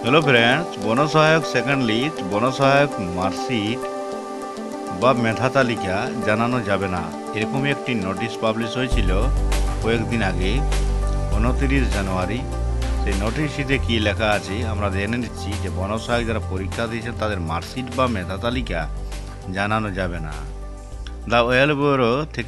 Hello friends, বনসহায়ক second list, বনসহায়ক marksheet বা মেধা তালিকা জানানো যাবে না, এরকমই একটি নোটিশ পাবলিশ হয়েছিল কয়েকদিন আগে 29 জানুয়ারি। সেই নোটিশটিতে কী লেখা আছে আমরা জেনে নিচ্ছি যে বনসহায়ক যারা পরীক্ষা দিয়েছেন তাদের মার্কশিট বা মেধা তালিকা জানানো যাবে না। দ্য ওয়েল ব্যুরো থেকে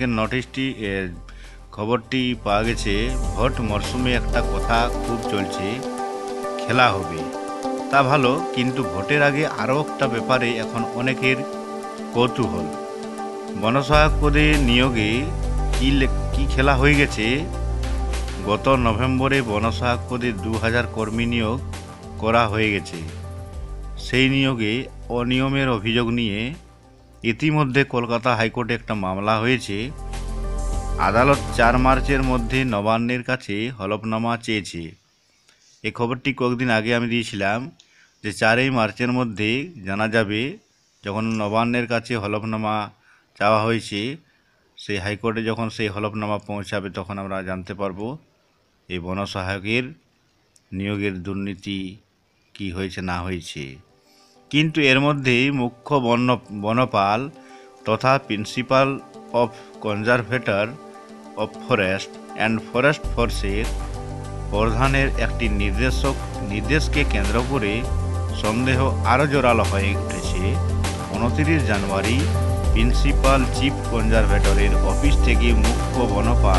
খবরটি পাওয়া গেছে। ভোট মরশুমে একটা কথা খুব চলছে, খেলা হবে, তা ভালো, কিন্তু ভোটের আগে আরও একটা ব্যাপারে এখন অনেকের কৌতূহল। বনসহায়ক পদে নিয়োগে কি খেলা হয়ে গেছে। গত নভেম্বরে বনসহায়ক পদে 2000 কর্মী নিয়োগ করা হয়ে গেছে। সেই নিয়োগে অনিয়মের অভিযোগ নিয়ে ইতিমধ্যে কলকাতা হাইকোর্টে একটা মামলা হয়েছে। আদালত 4 মার্চের মধ্যে নবান্নের কাছে হলফনামা চেয়েছে। এই খবরটি কয়েকদিন আগে আমি দিয়েছিলাম যে 4 মার্চের মধ্যে জানা যাবে। যখন নবান্নের কাছে হলফনামা চাওয়া হয়েছে, সেই হাইকোর্টে যখন সেই হলফনামা পৌঁছাবে তখন আমরা জানতে পারবো এই বনসহায়কের নিয়োগের দুর্নীতি কি হয়েছে না হয়েছে। কিন্তু এর মধ্যেই মুখ্য বনপাল তথা principal of conservator of forest and forest ফোর্সের প্রধানের একটি নির্দেশকে কেন্দ্র করে সন্দেহ আরও জোরালো হয়ে উঠেছে। 29 জানুয়ারি প্রিন্সিপাল চিফ কনজারভেটরের অফিস থেকে মুখ্য বনপাল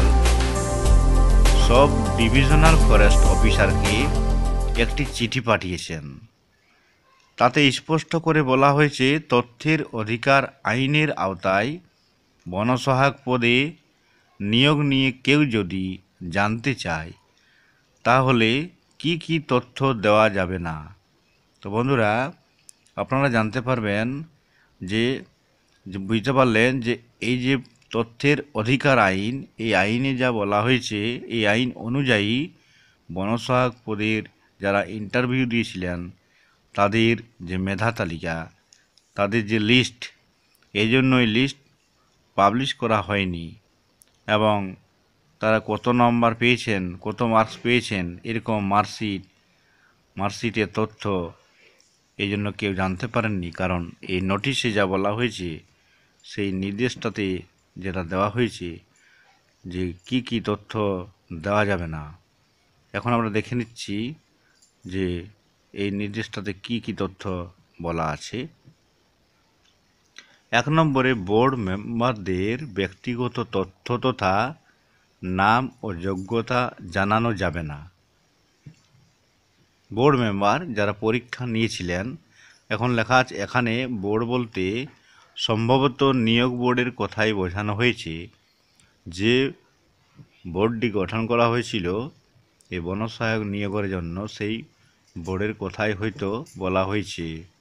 সব ডিভিশনাল ফরেস্ট অফিসারকে একটি চিঠি পাঠিয়েছেন। তাতে স্পষ্ট করে বলা হয়েছে, তথ্যের অধিকার আইনের আওতায় বনসহায়ক পদে নিয়োগ নিয়ে কেউ যদি জানতে চায় তাহলে কি কি তথ্য দেওয়া যাবে না। তো বন্ধুরা, আপনারা জানতে পারবেন যে বুঝতে পারলেন যে এই যে তথ্যের অধিকার আইন, এই আইনে যা বলা হয়েছে, এই আইন অনুযায়ী বনসহায়ক পদের যারা ইন্টারভিউ দিয়েছিলেন তাদের যে মেধা তালিকা, তাদের যে লিস্ট, এই জন্য এই লিস্ট পাবলিশ করা হয়নি এবং তারা কত নম্বর পেয়েছেন, কত মার্কস পেয়েছেন, এরকম মার্কশিটের তথ্য এই জন্য কেউ জানতে পারেননি। কারণ এই নোটিশে যা বলা হয়েছে, সেই নির্দেশটাতে যেটা দেওয়া হয়েছে যে কি কি তথ্য দেওয়া যাবে না। এখন আমরা দেখে নিচ্ছি যে এই নির্দেশটাতে কি কি তথ্য বলা আছে। 1 নম্বরে, বোর্ড মেম্বারদের ব্যক্তিগত তথ্য তথা নাম ও যোগ্যতা জানানো যাবে না। বোর্ড মেম্বার যারা পরীক্ষা নিয়েছিলেন, এখন লেখা আছে এখানে বোর্ড বলতে সম্ভবত নিয়োগ বোর্ডের কথাই বোঝানো হয়েছে। যে বোর্ডটি গঠন করা হয়েছিল এই বনসহায়ক নিয়োগের জন্য, সেই বোর্ডের কথাই হয়তো বলা হয়েছে।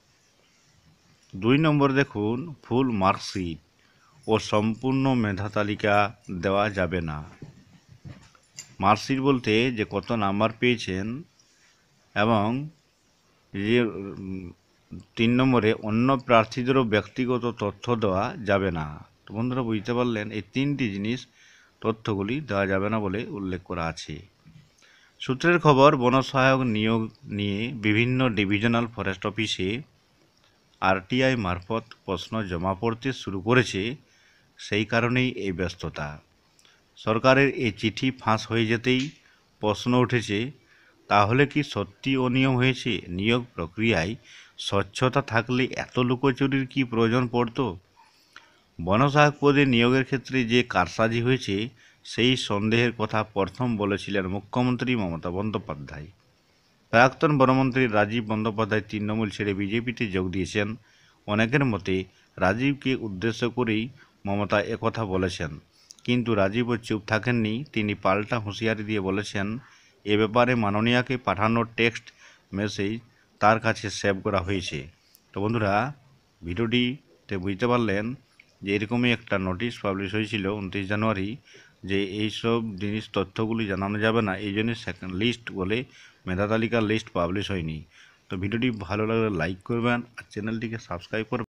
2 নম্বর দেখুন, ফুল মার্কশিট ও সম্পূর্ণ মেধা তালিকা দেওয়া যাবে না। মার্কশিট বলতে যে কত নাম্বার পেয়েছেন, এবং যে 3 নম্বরে অন্য প্রার্থীদেরও ব্যক্তিগত তথ্য দেওয়া যাবে না। তো বন্ধুরা বুঝতে পারলেন এই 3টি জিনিস, তথ্যগুলি দেওয়া যাবে না বলে উল্লেখ করা আছে। সূত্রের খবর, বনসহায়ক নিয়োগ নিয়ে বিভিন্ন ডিভিশনাল ফরেস্ট অফিসে আরটিআই মারফত প্রশ্ন জমা পড়তে শুরু করেছে। সেই কারণেই এই ব্যস্ততা। সরকারের এই চিঠি ফাঁস হয়ে যেতেই প্রশ্ন উঠেছে, তাহলে কি সত্যি অনিয়ম হয়েছে? নিয়োগ প্রক্রিয়ায় স্বচ্ছতা থাকলে এত লুকোচুরির কি প্রয়োজন পড়ত? বনসহায়ক পদে নিয়োগের ক্ষেত্রে যে কারসাজি হয়েছে, সেই সন্দেহের কথা প্রথম বলেছিলেন মুখ্যমন্ত্রী মমতা বন্দ্যোপাধ্যায়। প্রাক্তন বনমন্ত্রী রাজীব বন্দ্যোপাধ্যায় তৃণমূল ছেড়ে বিজেপিতে যোগ দিয়েছেন। অনেকের মতে রাজীবকে উদ্দেশ্য করেই মমতা একথা বলেছেন, কিন্তু রাজীবও চুপ থাকেননি। তিনি পাল্টা হুঁশিয়ারি দিয়ে বলেছেন, এ ব্যাপারে মাননীয়াকে পাঠানো টেক্সট মেসেজ তার কাছে সেভ করা হয়েছে। তো বন্ধুরা, ভিডিওটিতে বুঝতে পারলেন যে এরকমই একটা নোটিশ পাবলিশ হয়েছিল 29 জানুয়ারি, যে এইসব জিনিস তথ্যগুলি জানানো যাবে না, এই জন্য সেকেন্ড লিস্ট বলে মেধা তালিকার লিস্ট পাবলিশ হয়নি। তো ভিডিওটি ভালো লাগলে লাইক করবেন আর চ্যানেলটিকে সাবস্ক্রাইব করবেন।